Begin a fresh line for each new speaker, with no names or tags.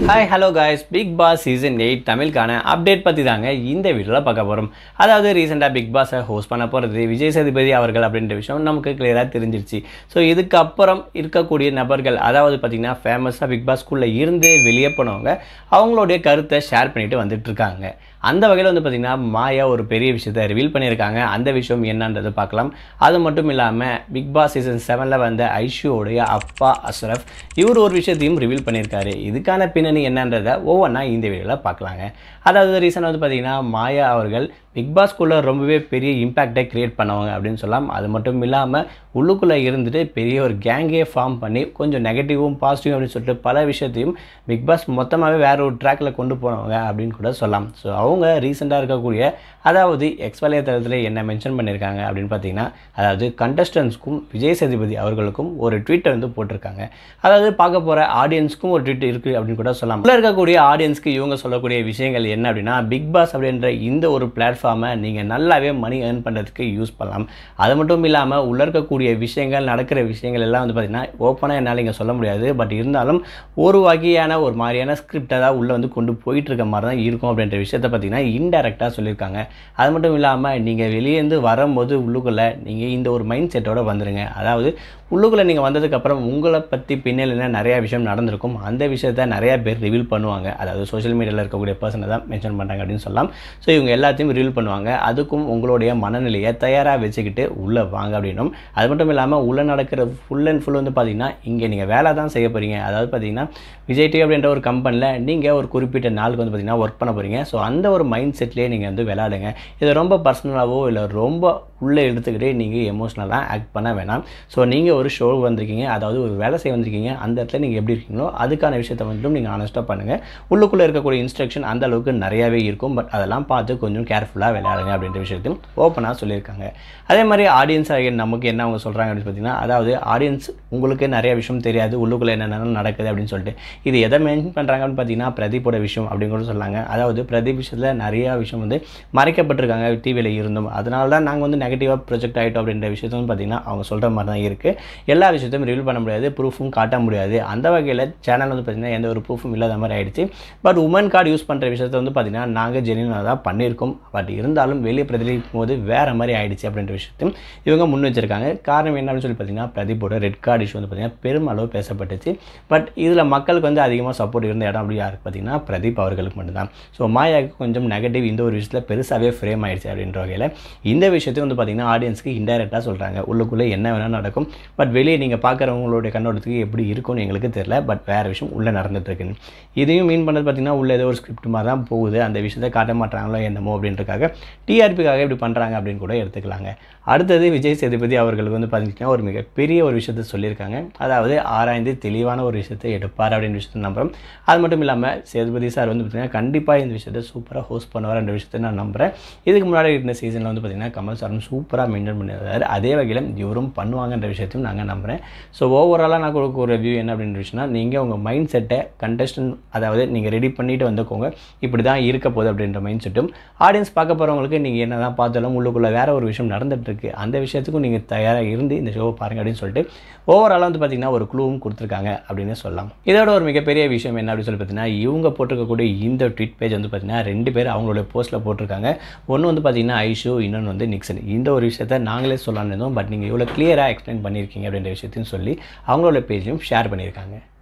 Hi hello guys, Bigg Boss season 8 தமிழுக்கான update பற்றி தாங்க இந்த வீடியோவில் பார்க்க போகிறோம். அதாவது ரீசெண்டாக பிக் பாஸை ஹோஸ்ட் பண்ண போகிறது விஜய் சேதுபதி அவர்கள் அப்படின்ற விஷயம் நமக்கு கிளியராக தெரிஞ்சிருச்சு. ஸோ இதுக்கப்புறம் இருக்கக்கூடிய நபர்கள், அதாவது பார்த்திங்கன்னா ஃபேமஸாக பிக் பாஸ் ஸ்கூலில் இருந்து வெளியே போனவங்க அவங்களுடைய கருத்தை ஷேர் பண்ணிட்டு வந்துட்டு இருக்காங்க. அந்த வகையில் வந்து பார்த்திங்கன்னா மாயா ஒரு பெரிய விஷயத்தை ரிவீல் பண்ணியிருக்காங்க. அந்த விஷயம் என்னன்றதை பார்க்கலாம். அது மட்டும் இல்லாமல் பிக் பாஸ் சீசன் 7 வந்த ஐஷுவோடைய அப்பா அஷ்ரஃப் இவர் ஒரு விஷயத்தையும் ரிவீல் பண்ணியிருக்காரு. இதுக்கான பின்னணி என்னன்றதை ஒவ்வொன்றா இந்த வீடியோவில் பார்க்கலாங்க. அதாவது ரீசன் வந்து பார்த்திங்கன்னா மாயா அவர்கள் பிக் பாஸ் ஸ்கூலில் ரொம்பவே பெரிய இம்பேக்டை க்ரியேட் பண்ணவங்க அப்படின்னு சொல்லலாம். அது மட்டும் இல்லாமல் உள்ளுக்குள்ளே இருந்துட்டு பெரிய ஒரு கேங்கே ஃபார்ம் பண்ணி கொஞ்சம் நெகட்டிவும் பாசிட்டிவ் அப்படின்னு சொல்லிட்டு பல விஷயத்தையும் பிக் பாஸ் மொத்தமாகவே வேறு ஒரு ட்ராக்கில் கொண்டு போனவங்க அப்படின்னு கூட சொல்லலாம். ஸோ அவங்க ரீசெண்டாக இருக்கக்கூடிய, அதாவது எக்ஸ் வலைத்தளத்தில் என்ன மென்ஷன் பண்ணியிருக்காங்க அப்படின்னு பார்த்தீங்கன்னா, அதாவது கண்டஸ்டன்ஸ்க்கும் விஜய் சேதுபதி அவர்களுக்கும் ஒரு ட்வீட்டை வந்து போட்டிருக்காங்க. அதாவது பார்க்க போகிற ஆடியன்ஸ்க்கும் ஒரு ட்வீட் இருக்குது அப்படின்னு கூட சொல்லலாம். உள்ள இருக்கக்கூடிய ஆடியன்ஸ்க்கு இவங்க சொல்லக்கூடிய விஷயங்கள் என்ன அப்படின்னா, பிக் பாஸ் அப்படின்ற இந்த ஒரு பிளாட்ஃபார்மை நீங்கள் நல்லாவே மணி ஏர்ன் பண்ணுறதுக்கு யூஸ் பண்ணலாம். அது மட்டும் இல்லாமல் உள்ள இருக்கக்கூடிய விஷயங்கள், நடக்கிற விஷயங்கள் எல்லாம் வந்து பார்த்திங்கன்னா ஓப்பனாக என்னால் இங்கே சொல்ல முடியாது. பட் இருந்தாலும் ஒரு வகையான ஒரு மாதிரியான ஸ்கிரிப்டை தான் உள்ளே வந்து கொண்டு போயிட்டு இருக்க மாதிரி தான் இருக்கும் அப்படின்ற விஷயத்தை பார்த்திங்கன்னா இன்டெரக்டாக சொல்லியிருக்காங்க. அது மட்டும் இல்லாமல் நீங்கள் வெளியேந்து வரும்போது உள்ளுக்குள்ளே நீங்கள் இந்த ஒரு மைண்ட் செட்டோடு வந்துடுங்க. அதாவது உள்ளுக்குள்ளே நீங்கள் வந்ததுக்கப்புறம் உங்களை பற்றி பின்னணியில் நிறையா விஷயம் நடந்திருக்கும். அந்த விஷயத்தை நிறையா பேர் ரிவீல் பண்ணுவாங்க. அதாவது சோஷியல் மீடியாவில் இருக்கக்கூடிய பர்சனை தான் மென்ஷன் பண்ணுறாங்க அப்படின்னு சொல்லலாம். ஸோ இவங்க எல்லாத்தையும் ரிவீல் பண்ணுவாங்க. அதுக்கும் உங்களுடைய மனநிலையை தயாராக வச்சுக்கிட்டு உள்ளே வாங்க அப்படின்னும், அது மட்டும் இல்லாமல் உள்ளே நடக்கிற ஃபுல் அண்ட் ஃபுல் வந்து பார்த்திங்கன்னா இங்கே நீங்கள் வேலை தான் செய்ய போகிறீங்க. அதாவது பார்த்திங்கன்னா விஜய் டிவி அப்படின்ற ஒரு கம்பெனியில் நீங்கள் ஒரு குறிப்பிட்ட நாளுக்கு வந்து பார்த்திங்கன்னா ஒர்க் பண்ண போகிறீங்க. ஸோ அந்த ஒரு மைண்ட் செட்லேயே நீங்கள் வந்து விளையாடுங்க. இது ரொம்ப பர்சனலாகவோ இல்லை ரொம்ப உள்ளே எடுத்துக்கிட்டே நீங்கள் எமோஷ்னலாக ஆக்ட் பண்ண வேணாம். ஸோ நீங்கள் ஒரு ஷோ வந்திருக்கீங்க, அதாவது ஒரு வேலை செய்ய வந்திருக்கீங்க. அந்த இடத்துல நீங்கள் எப்படி இருக்கீங்களோ அதுக்கான விஷயத்தை மட்டும் நீங்கள் ஆனஸ்ட்டாக பண்ணுங்கள். உள்ளுக்குள்ளே இருக்கக்கூடிய இன்ஸ்ட்ரக்ஷன் அந்த அளவுக்கு நிறையாவே இருக்கும். பட் அதெல்லாம் பார்த்து கொஞ்சம் கேர்ஃபுல்லாக விளையாடுங்க அப்படின்ற விஷயத்தையும் ஓப்பனாக சொல்லியிருக்காங்க. அதே மாதிரி ஆடியன்ஸ் நமக்கு என்ன அவங்க சொல்கிறாங்க அப்படின்னு பார்த்தீங்கன்னா, அதாவது ஆடியன்ஸ் உங்களுக்கு நிறைய விஷயம் தெரியாது, உள்ளுக்குள்ளே என்னென்ன நடக்குது அப்படின்னு சொல்லிட்டு இது எதை மென்ஷன் பண்ணுறாங்க அப்படின்னு பார்த்தீங்கன்னா பிரதீப்போட விஷயம் அப்படின்னு கூட சொல்லாங்க. அதாவது பிரதீப் விஷயத்தில் நிறையா விஷயம் வந்து மறைக்கப்பட்டிருக்காங்க டிவியில் இருந்தும். அதனால தான் நாங்கள் வந்து நெகட்டிவாக ப்ரொஜெக்ட் ஆகிட்டோம் அப்படின்ற விஷயத்தை வந்து பார்த்திங்கன்னா அவங்க சொல்கிற மாதிரி தான் இருக்குது. எல்லா விஷயத்தையும் ரிவீல் பண்ண முடியாது, ப்ரூஃபும் காட்ட முடியாது. அந்த வகையில் சேனல் வந்து பார்த்திங்கன்னா எந்த ஒரு ப்ரூஃபும் இல்லாத மாதிரி ஆகிடுச்சு. பட் உமன் கார்டு யூஸ் பண்ணுற விஷயத்தை வந்து பார்த்திங்கன்னா நாங்கள் ஜெனியூனாக தான் பண்ணியிருக்கோம். பட் இருந்தாலும் வெளியே பிரதிபலிக்கும் போது வேறு மாதிரி ஆகிடுச்சு அப்படின்ற விஷயத்தையும் இவங்க முன் வச்சிருக்காங்க. காரணம் என்ன அப்படின்னு சொல்லி பார்த்திங்கன்னா, பிரதீப்போட ரெட் கார்டு இஷ்யூ வந்து பார்த்திங்கன்னா பெருமளவு பேசப்பட்டுச்சு. பட் இதில் மக்களுக்கு வந்து அதிகமாக சப்போர்ட் இருந்த இடம் அப்படி யாருக்கு பார்த்திங்கன்னா பிரதீப் அவர்களுக்கு மட்டும்தான். ஸோ மாயாவுக்கு கொஞ்சம் நெகட்டிவ் இந்த ஒரு விஷயத்தில் பெருசாகவே ஃப்ரேம் ஆகிடுச்சு அப்படின்ற வகையில் இந்த விஷயத்தையும் வந்து பார்த்திங்கன்னா ஆடியன்ஸ்க்கு இன்டைரக்டாக சொல்கிறாங்க. உள்ளுக்குள்ளே என்ன வேணால் நடக்கும், பட் வெளியே நீங்கள் பார்க்குறவங்களுடைய கண்ணோட்டத்துக்கு எப்படி இருக்கும்னு எங்களுக்கு தெரியல. பட் வேறு விஷயம் உள்ளே நடந்துகிட்ருக்கு. இதையும் மீன் பண்ணுறது பார்த்திங்கன்னா உள்ளே ஏதோ ஒரு ஸ்கிரிப்ட் மாதிரி தான் போகுது. அந்த விஷயத்தை காட்ட மாட்டாங்களோ என்னமோ அப்படின்றதுக்காக டிஆர்பிக்காக இப்படி பண்ணுறாங்க அப்படின்னு கூட எடுத்துக்கலாங்க. அடுத்தது விஜய் சேதுபதி அவர்களுக்கு வந்து பார்த்திங்கன்னா ஒரு மிகப்பெரிய ஒரு விஷயத்தை சொல்லியிருக்காங்க. அதாவது ஆராய்ந்து தெளிவான ஒரு விஷயத்தை எடுப்பார் அப்படின்னு விஷயத்தை நம்புகிறோம். அது மட்டும் இல்லாமல் சேதுபதி சார் வந்து பார்த்திங்கன்னா கண்டிப்பாக இந்த விஷயத்தை சூப்பராக ஹோஸ்ட் பண்ணுவார் என்ற விஷயத்தை நான் நம்புகிறேன். இதுக்கு முன்னாடி இருந்த சீசனில் வந்து பார்த்திங்கன்னா கமல் சாரும் சூப்பராக மெயின்டைன் பண்ணியிருந்தார். அதே வகையில் இவரும் பண்ணுவாங்கன்ற விஷயத்தையும் நாங்கள் நம்புகிறேன். ஸோ ஓவராலாக நான் கொடுக்க ஒரு ரிவ்யூ என்ன அப்படின்ற விஷயம்னா, நீங்கள் உங்கள் மைண்ட் செட்டை கண்டஸ்டன்ட், அதாவது நீங்கள் ரெடி பண்ணிவிட்டு வந்துக்கோங்க. இப்படி தான் இருக்க போகுது அப்படின்ற மைண்ட் செட்டும், ஆடியன்ஸ் பார்க்க போகிறவங்களுக்கு நீங்கள் என்ன தான் பார்த்தாலும் உள்ளுக்குள்ளே வேறு ஒரு விஷயம் நடந்துகிட்ருக்கு, அந்த விஷயத்துக்கும் நீங்கள் தயாராக இருந்து இந்த ஷோவை பாருங்கள் அப்படின்னு சொல்லிட்டு ஓவராலாக வந்து பார்த்திங்கன்னா ஒரு க்ளூவும் கொடுத்துருக்காங்க அப்படின்னு சொல்லலாம். இதோட ஒரு மிகப்பெரிய விஷயம் என்ன அப்படின்னு சொல்லி பார்த்தீங்கன்னா, இவங்க போட்டிருக்கக்கூடிய இந்த ட்வீட் பேஜ் வந்து பார்த்திங்கன்னா 2 பேர் அவங்களுடைய போஸ்ட்டில் போட்டிருக்காங்க. ஒன்று வந்து பார்த்திங்கன்னா ஐஷு, இன்னொன்று வந்து நிக்சன். இந்த ஒரு விஷயத்தை நாங்களே சொல்லலான்னு இருந்தோம். பட் நீங்கள் இவ்வளோ கிளியராக எக்ஸ்பிளைன் பண்ணியிருக்கீங்க அப்படின்ற விஷயத்தையும் சொல்லி அவங்களோட பேஜையும் ஷேர் பண்ணியிருக்காங்க.